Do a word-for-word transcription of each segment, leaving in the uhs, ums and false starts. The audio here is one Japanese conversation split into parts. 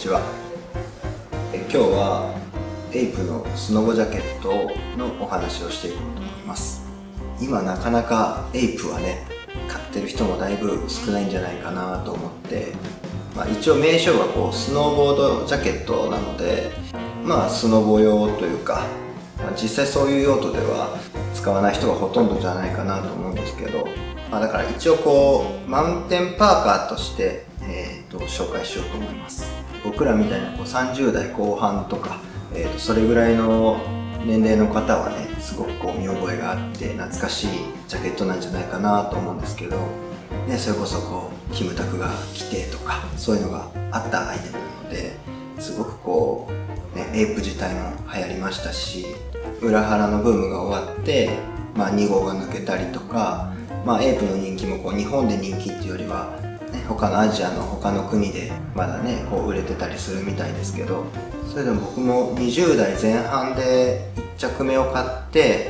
ちは。え今日はエイプのスノボジャケットのお話をしていこうと思います。今なかなかエイプはね買ってる人もだいぶ少ないんじゃないかなと思って、まあ、一応名称がこうスノーボードジャケットなので、まあスノボ用というか、まあ、実際そういう用途では使わない人がほとんどじゃないかなと思うんですけど、まあ、だから一応こうマウンテンパーカーとして、えー、と紹介しようと思います。僕らみたいなこうさんじゅう代後半とか、えー、とそれぐらいの年齢の方はねすごくこう見覚えがあって懐かしいジャケットなんじゃないかなと思うんですけど、ね、それこそこうキムタクが着てとかそういうのがあったアイテムなのですごくこう、ね、エイプ自体も流行りましたし、裏腹のブームが終わって、まあ、に号が抜けたりとか、まあ、エイプの人気もこう日本で人気っていうよりは、ね、他のアジアの他の国でまだねこう売れてたりするみたいですけど、それでも僕もにじゅう代前半でいっ着目を買って、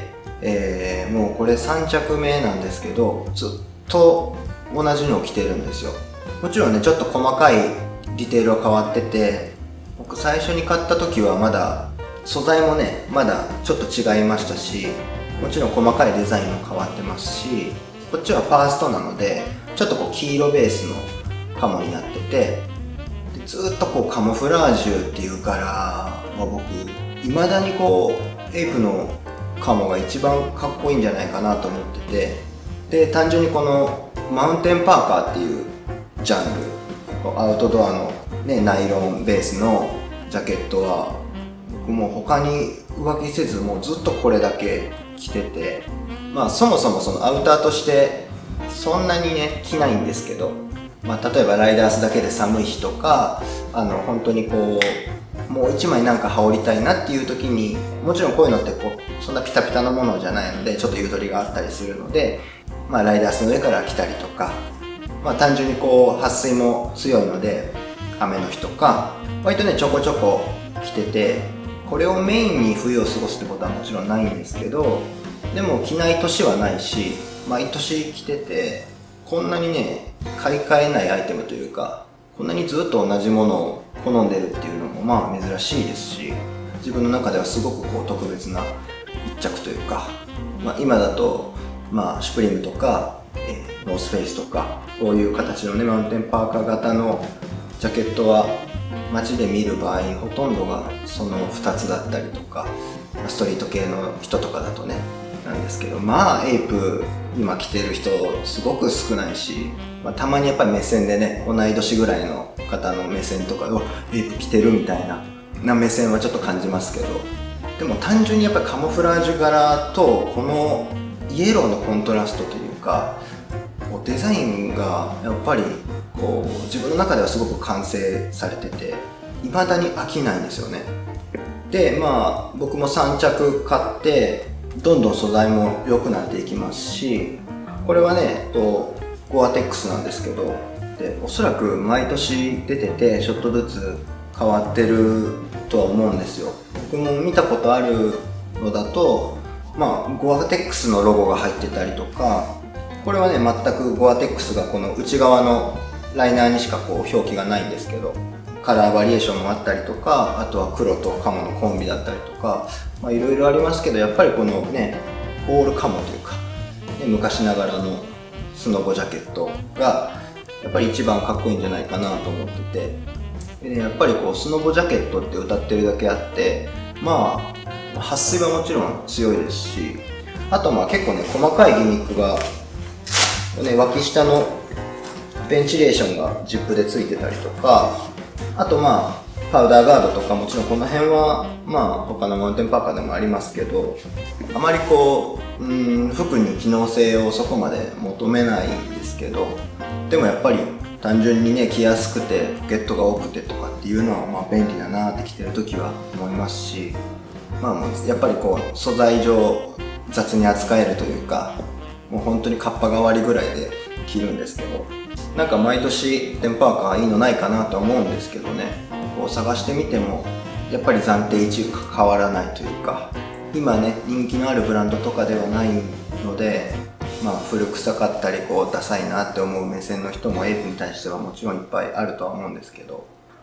えー、もうこれさん着目なんですけどずっと同じのを着てるんですよ。もちろんねちょっと細かいディテールは変わってて、僕最初に買った時はまだ素材もねまだちょっと違いましたし、もちろん細かいデザインも変わってますし、こっちはファーストなのでちょっとこう黄色ベースのカモになってて、でずっとこうカモフラージュっていうからは僕いまだにこうエイプのカモが一番かっこいいんじゃないかなと思ってて、で単純にこのマウンテンパーカーっていうジャンル、アウトドアの、ね、ナイロンベースのジャケットは僕もう他に浮気せずもうずっとこれだけ着てて、まあそもそもそのアウターとしてそんなにね着ないんですけど、まあ、例えばライダースだけで寒い日とか、あの本当にこうもう一枚なんか羽織りたいなっていう時に、もちろんこういうのってこうそんなピタピタなものじゃないのでちょっとゆとりがあったりするので、まあ、ライダースの上から着たりとか、まあ、単純にこう撥水も強いので雨の日とか割とねちょこちょこ着てて、これをメインに冬を過ごすってことはもちろんないんですけど、でも着ない年はないし毎年着てて、こんなにね買い替えないアイテムというかこんなにずっと同じものを好んでるっていうのもまあ珍しいですし、自分の中ではすごくこう特別な一着というか、まあ、今だとまあシュプリームとか、えー、ノースフェイスとかこういう形のねマウンテンパーカー型のジャケットは街で見る場合ほとんどがそのふたつだったりとか、ストリート系の人とかだとねなんですけど、まあエイプ今着てる人すごく少ないし、まあ、たまにやっぱり目線でね同い年ぐらいの方の目線とかでエイプ着てるみたいなな目線はちょっと感じますけど、でも単純にやっぱりカモフラージュ柄とこのイエローのコントラストというかデザインがやっぱりこう自分の中ではすごく完成されてて未だに飽きないんですよね。でまあ僕もさん着買ってどんどん素材も良くなっていきますし、これはねとゴアテックスなんですけど、でおそらく毎年出ててちょっとずつ変わってるとは思うんですよ。僕も見たことあるのだと、まあゴアテックスのロゴが入ってたりとか、これはね全くゴアテックスがこの内側のライナーにしかこう表記がないんですけど、カラーバリエーションもあったりとか、あとは黒とカモのコンビだったりとか、まあいろいろありますけど、やっぱりこのねオールカモというか、ね、昔ながらのスノボジャケットがやっぱり一番かっこいいんじゃないかなと思ってて、で、ね、やっぱりこうスノボジャケットって歌ってるだけあって、まあ撥水はもちろん強いですし、あとまあ結構ね細かいギミックが、ね、脇下のベンチレーションがジップでついてたりとか、あとまあパウダーガードとかもちろんこの辺はまあ他のマウンテンパーカーでもありますけど、あまりこううん服に機能性をそこまで求めないんですけど、でもやっぱり単純にね着やすくてポケットが多くてとかっていうのはまあ便利だなって着てる時は思いますし、まあやっぱりこう素材上雑に扱えるというか、もう本当にカッパ代わりぐらいで着るんですけど、なんか毎年テンパーカーいいのないかなと思うんですけどね、こう探してみてもやっぱり暫定いちが変わらないというか、今ね人気のあるブランドとかではないので、まあ古臭かったりこうダサいなって思う目線の人もエイプに対してはもちろんいっぱいあるとは思うんですけど、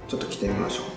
ちょっと着てみましょう。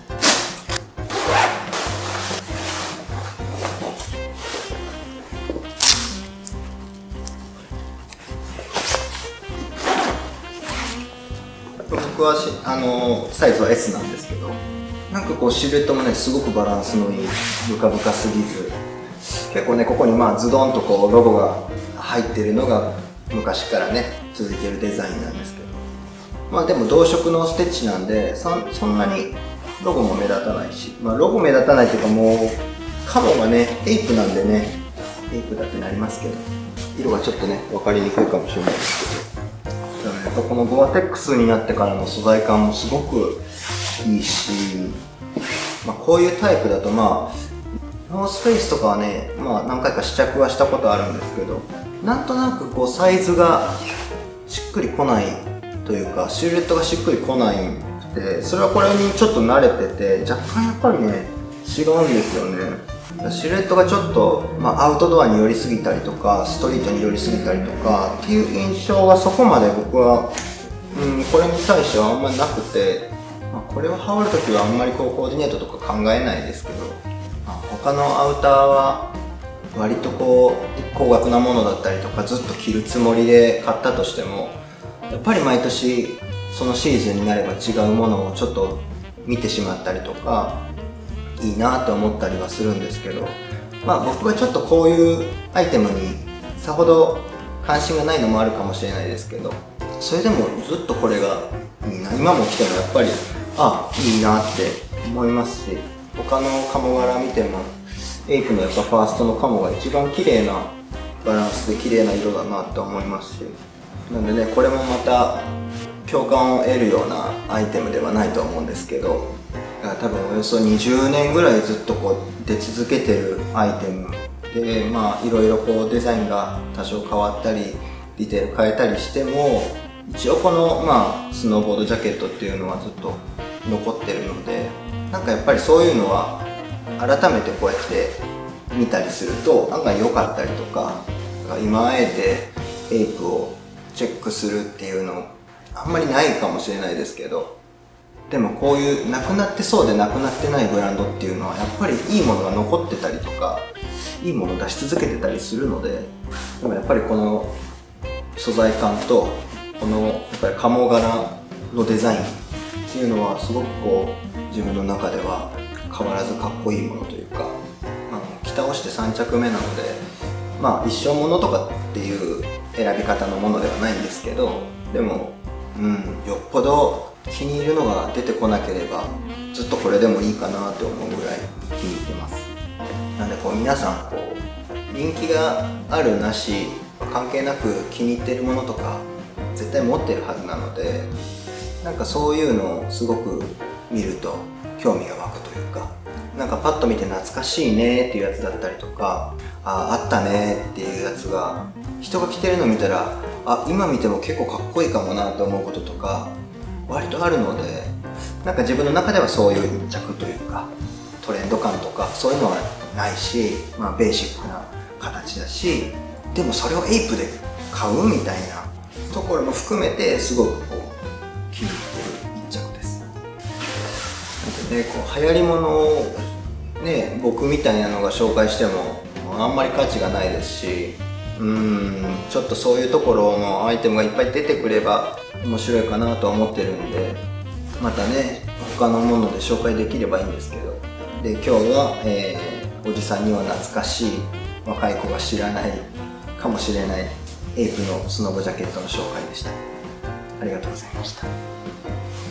僕はしあのサイズは エス なんですけど、なんかこうシルエットもねすごくバランスのいい、ブカブカすぎず、結構ねここにまあズドンとこうロゴが入ってるのが昔からね続いてるデザインなんですけど、まあでも同色のステッチなんで そ, そんなにロゴも目立たないし、まあロゴ目立たないっていうか、もうカモがねエイプなんでね、エイプだってなりますけど、色がちょっとね分かりにくいかもしれないですけど、やっぱこのゴアテックスになってからの素材感もすごくいいし、まあ、こういうタイプだとまあノースフェイスとかはね、まあ、何回か試着はしたことあるんですけど、なんとなくこうサイズがしっくりこないというか、シルエットがしっくりこないくて、それはこれにちょっと慣れてて、若干やっぱりね違うんですよね。シルエットがちょっと、まあ、アウトドアに寄りすぎたりとか、ストリートに寄りすぎたりとかっていう印象がそこまで僕は、うん、これに対してはあんまりなくて、まあ、これを羽織るときはあんまりこうコーディネートとか考えないですけど、まあ、他のアウターは割とこう高額なものだったりとかずっと着るつもりで買ったとしても、やっぱり毎年そのシーズンになれば違うものをちょっと見てしまったりとかいいなって思ったりはするんですけど、まあ僕がちょっとこういうアイテムにさほど関心がないのもあるかもしれないですけど、それでもずっとこれがいいな、今も着てもやっぱりあいいなって思いますし、他のカモ柄見てもエイプのやっぱファーストのカモが一番綺麗なバランスで綺麗な色だなって思いますし、なのでねこれもまた共感を得るようなアイテムではないと思うんですけど、多分およそにじゅうねんぐらいずっとこう出続けてるアイテムで、まあいろいろこうデザインが多少変わったりディテール変えたりしても、一応この、まあ、スノーボードジャケットっていうのはずっと残ってるので、なんかやっぱりそういうのは改めてこうやって見たりすると案外良かったりとか、今あえてエイプをチェックするっていうのあんまりないかもしれないですけど、でもこういうなくなってそうでなくなってないブランドっていうのはやっぱりいいものが残ってたりとか、いいものを出し続けてたりするので、でもやっぱりこの素材感とこのやっぱり鴨柄のデザインっていうのはすごくこう自分の中では変わらずかっこいいものというか、まあ、着倒してさん着目なので、まあ一生ものとかっていう選び方のものではないんですけど、でも、うん、よっぽど気に入るのが出てこなければずっとこれでもいいかなと思うぐらい気に入ってます。なんでこう皆さんこう人気があるなし関係なく気に入ってるものとか絶対持ってるはずなので、なんかそういうのをすごく見ると興味が湧くというか、なんかパッと見て懐かしいねっていうやつだったりとか、ああったねっていうやつが人が着てるの見たら、あ今見ても結構かっこいいかもなと思うこととか割とあるので、なんか自分の中ではそういう一着というかトレンド感とかそういうのはないし、まあ、ベーシックな形だし、でもそれをエイプで買うみたいなところも含めてすごくこう気に入ってる一着です。なんでね、こう流行り物をね僕みたいなのが紹介してもあんまり価値がないですし、うーんちょっとそういうところのアイテムがいっぱい出てくれば面白いかなとは思ってるんで、またね他のもので紹介できればいいんですけど、で今日は、えー、おじさんには懐かしい若い子が知らないかもしれないエイプのスノボジャケットの紹介でした。ありがとうございました。